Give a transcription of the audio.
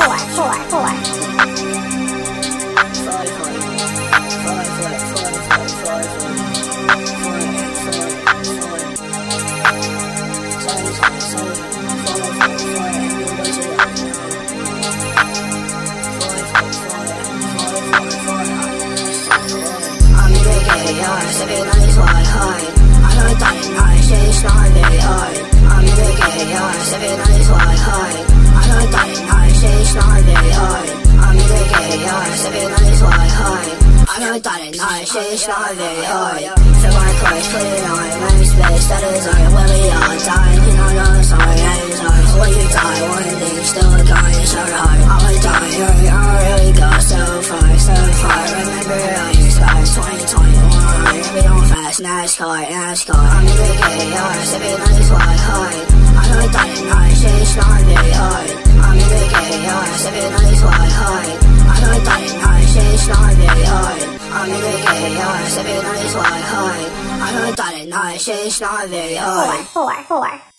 Sipping on this white high. I know that at night, shit's not very hard. I'm in the KR, sipping on this white high. I know that at night, shit's not very hard. I'm in the KR, sipping on this white high. I know that at night, shit's not very hard. Fill my course, put it on, let me space, that is our when we all die. You know, no, sorry, that is ours. When you die, one thing still going so hard. I'ma die, I really go so far, so far. Remember all your scars, 2021. We don't fast, NASCAR. I'm in the KR, sipping on this white high. I know that at night, shit's not very hard. I'm in the KR, sipping on this white high. I know that at night, shit's not very hard. I'm in the KR, sipping on this white high. I know that at night, shit's not very hard.